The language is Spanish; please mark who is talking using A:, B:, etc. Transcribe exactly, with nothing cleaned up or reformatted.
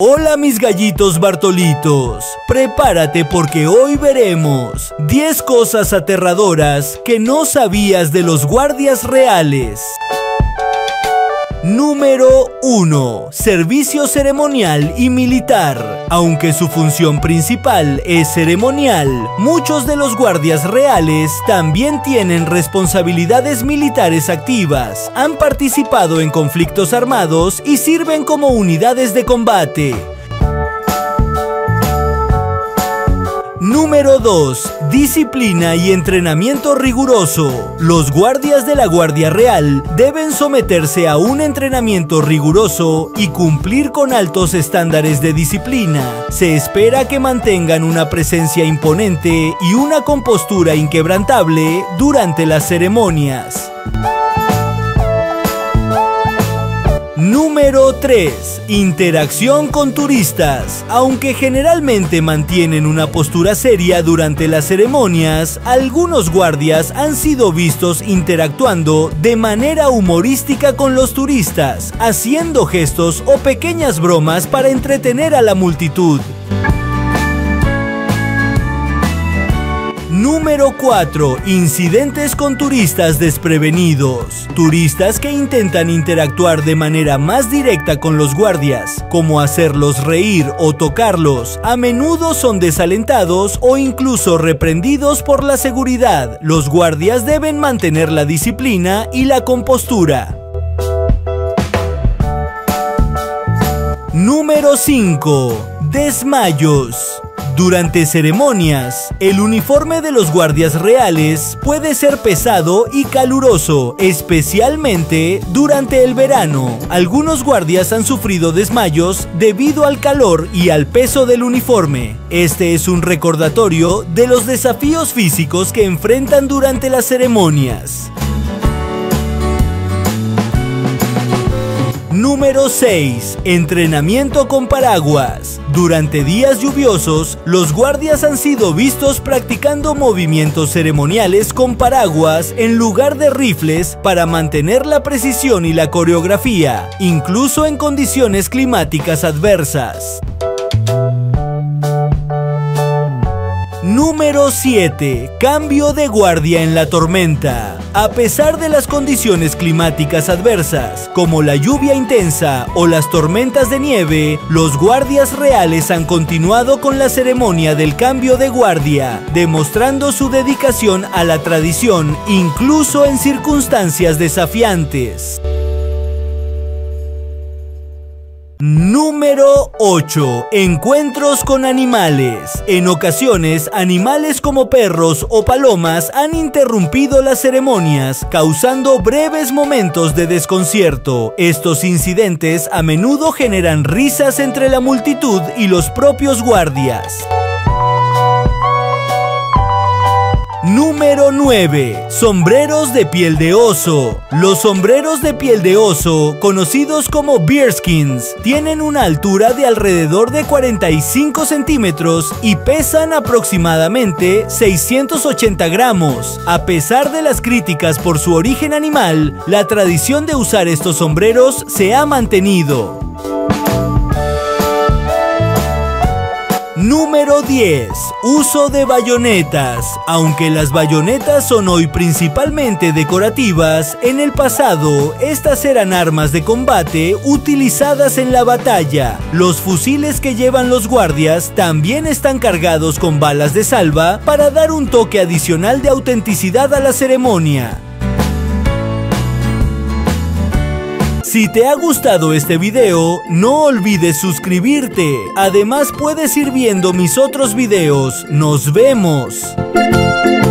A: Hola mis gallitos Bartolitos, prepárate porque hoy veremos diez cosas aterradoras que no sabías de los guardias reales. Número uno. Servicio ceremonial y militar. Aunque su función principal es ceremonial, muchos de los guardias reales también tienen responsabilidades militares activas, han participado en conflictos armados y sirven como unidades de combate. Número dos. Disciplina y entrenamiento riguroso. Los guardias de la Guardia Real deben someterse a un entrenamiento riguroso y cumplir con altos estándares de disciplina. Se espera que mantengan una presencia imponente y una compostura inquebrantable durante las ceremonias. Número tres. Interacción con turistas. Aunque generalmente mantienen una postura seria durante las ceremonias, algunos guardias han sido vistos interactuando de manera humorística con los turistas, haciendo gestos o pequeñas bromas para entretener a la multitud. Número cuatro. Incidentes con turistas desprevenidos. Turistas que intentan interactuar de manera más directa con los guardias, como hacerlos reír o tocarlos, a menudo son desalentados o incluso reprendidos por la seguridad. Los guardias deben mantener la disciplina y la compostura. Número cinco. Desmayos. Durante ceremonias, el uniforme de los guardias reales puede ser pesado y caluroso, especialmente durante el verano. Algunos guardias han sufrido desmayos debido al calor y al peso del uniforme. Este es un recordatorio de los desafíos físicos que enfrentan durante las ceremonias. Número seis. Entrenamiento con paraguas. Durante días lluviosos, los guardias han sido vistos practicando movimientos ceremoniales con paraguas en lugar de rifles para mantener la precisión y la coreografía, incluso en condiciones climáticas adversas. Número siete. Cambio de guardia en la tormenta. A pesar de las condiciones climáticas adversas, como la lluvia intensa o las tormentas de nieve, los guardias reales han continuado con la ceremonia del cambio de guardia, demostrando su dedicación a la tradición incluso en circunstancias desafiantes. Número ocho. Encuentros con animales. En ocasiones, animales como perros o palomas han interrumpido las ceremonias, causando breves momentos de desconcierto. Estos incidentes a menudo generan risas entre la multitud y los propios guardias. Número nueve. Sombreros de piel de oso. Los sombreros de piel de oso, conocidos como bearskins, tienen una altura de alrededor de cuarenta y cinco centímetros y pesan aproximadamente seiscientos ochenta gramos. A pesar de las críticas por su origen animal, la tradición de usar estos sombreros se ha mantenido. Número diez. Uso de bayonetas. Aunque las bayonetas son hoy principalmente decorativas, en el pasado estas eran armas de combate utilizadas en la batalla. Los fusiles que llevan los guardias también están cargados con balas de salva para dar un toque adicional de autenticidad a la ceremonia. Si te ha gustado este video, no olvides suscribirte. Además, puedes ir viendo mis otros videos. ¡Nos vemos!